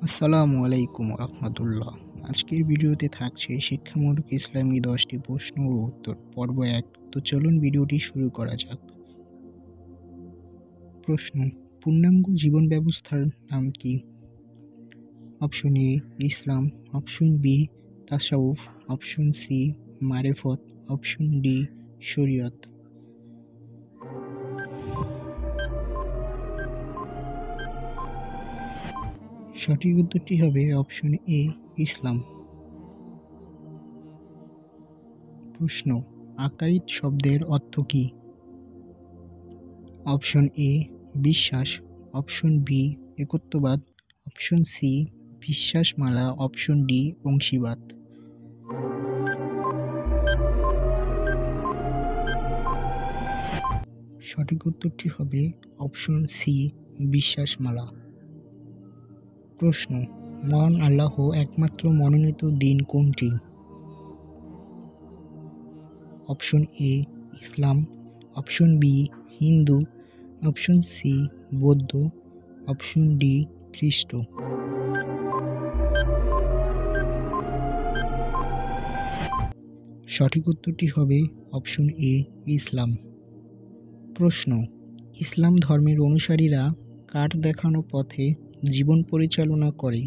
আসসালামু আলাইকুম রহমতুল্লাহ। আজকের ভিডিওতে থাকছে শিক্ষামূলক ইসলামী 10টি প্রশ্ন ও উত্তর পর্ব 1। তো চলুন ভিডিওটি শুরু করা যাক। প্রশ্ন: পূর্ণাঙ্গ জীবন ব্যবস্থার নাম কি? অপশন এ ইসলাম, অপশন বি তাসাউফ, অপশন সি মারেফত, অপশন ডি শরিয়ত। সঠিক উত্তরটি হবে অপশন এ ইসলাম। প্রশ্ন: আকাইদ শব্দের অর্থ কী? অপশন এ বিশ্বাস, অপশন বি একত্ববাদ, অপশন সি বিশ্বাসমালা, অপশন ডি অংশীবাদ। সঠিক উত্তরটি হবে অপশন সি বিশ্বাসমালা। প্রশ্ন: মহান আল্লাহ একমাত্র মনোনীত দিন কোনটি? অপশন এ ইসলাম, অপশন বি হিন্দু, অপশন সি বৌদ্ধ, অপশন ডি খ্রিস্ট। সঠিক উত্তরটি হবে অপশন এ ইসলাম। প্রশ্ন: ইসলাম ধর্মের অনুসারীরা কার দেখানো পথে জীবন পরিচালনা করে?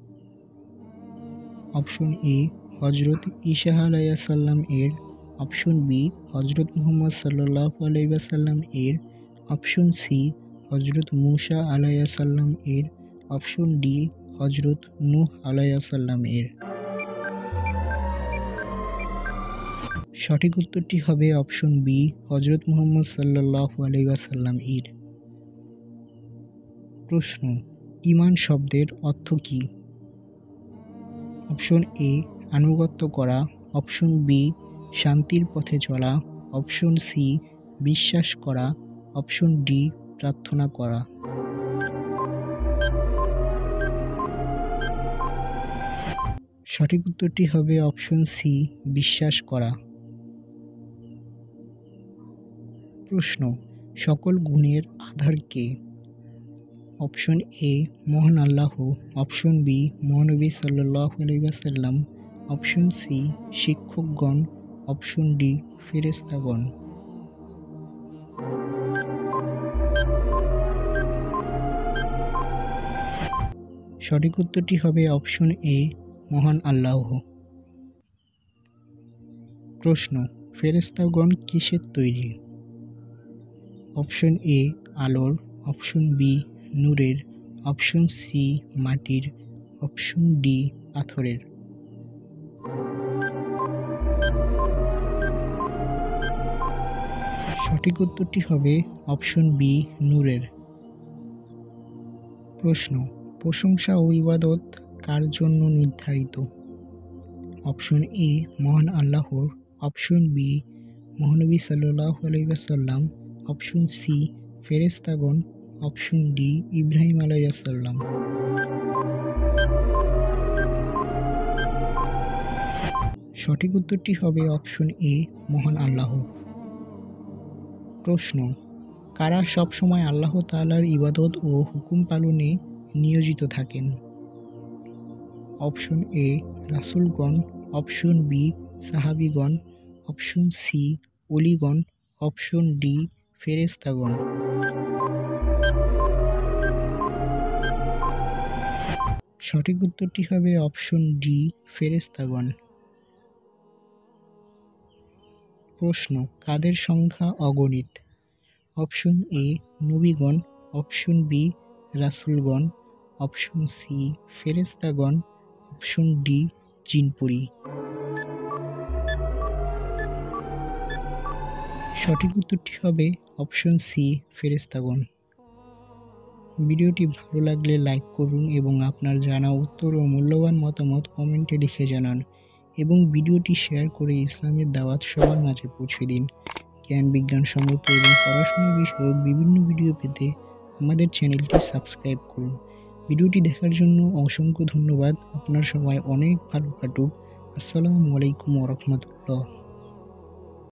অপশন এ হজরত ঈসা আলাইহিসসালাম এর, অপশন বি হজরত মুহাম্মদ সাল্লাল্লাহু আলাইহি ওয়াসাল্লাম এর, অপশন সি হজরত মুসা আলাইহিসসালাম এর, অপশন ডি হজরত নূহ আলাইহিসসালাম এর। সঠিক উত্তরটি হবে অপশন বি হজরত মুহাম্মদ সাল্লাল্লাহু আলাইহি ওয়াসাল্লাম এর। প্রশ্ন: ঈমান শব্দের অর্থ কী? অপশন এ আনুগত্য করা, অপশন বি শান্তির পথে চলা, অপশন সি বিশ্বাস করা, অপশন ডি প্রার্থনা করা। সঠিক উত্তরটি হবে অপশন সি বিশ্বাস করা। প্রশ্ন: সকল গুণের আধার কে? অপশন এ মহান আল্লাহ, অপশন বি মহানবী সাল্লাল্লাহু আলাইহি ওয়াসাল্লাম, অপশন সি শিক্ষকগণ, অপশন ডি ফেরেশতাগণ। সঠিক উত্তরটি হবে অপশন এ মহান আল্লাহ। প্রশ্ন: ফেরেশতাগণ কিসের তৈরি? অপশন এ আলোর, অপশন বি নূরের, অপশন সি মাটির, অপশন ডি পাথরের। সঠিক উত্তরটি হবে অপশন বি নূরের। প্রশ্ন: প্রশংসা ও ইবাদত কার জন্য নির্ধারিত? অপশন এ মহান আল্লাহর, অপশন বি মহানবী সাল্লাল্লাহু আলাইহি ওয়াসাল্লাম, অপশন সি ফেরেশতাগণ, অপশন ডি ইব্রাহিম আলাইহিস সালাম। সঠিক উত্তরটি হবে অপশন এ মহান আল্লাহ। প্রশ্ন: কারা সবসময় আল্লাহ তাআলার ইবাদত ও হুকুম পালনে নিয়োজিত থাকেন? অপশন এ রাসূলগণ, অপশন বি সাহাবীগণ, অপশন সি ওলীগণ, অপশন ডি ফেরেশতাগণ। সঠিক উত্তরটি হবে অপশন ডি ফেরেশতাগণ। প্রশ্ন: কাদের সংখ্যা অগণিত? অপশন এ নবীগণ, অপশন বি রাসূলগণ, অপশন সি ফেরেশতাগণ, অপশন ডি জিনপুরি। সঠিক উত্তরটি হবে অপশন সি ফেরেশতাগণ। ভিডিওটি ভালো লাগলে লাইক করুন এবং আপনার জানা উত্তর ও মূল্যবান মতামত কমেন্টে লিখে জানান এবং ভিডিওটি শেয়ার করে ইসলামের দাওয়াত সবার মাঝে পৌঁছে দিন। জ্ঞান বিজ্ঞান সম্মত এবং পড়াশোনা বিষয়ক বিভিন্ন ভিডিও পেতে আমাদের চ্যানেলটি সাবস্ক্রাইব করুন। ভিডিওটি দেখার জন্য অসংখ্য ধন্যবাদ। আপনার সময় অনেক ভালো কাটুক। আসসালামু আলাইকুম ওয়া রাহমাতুল্লাহ।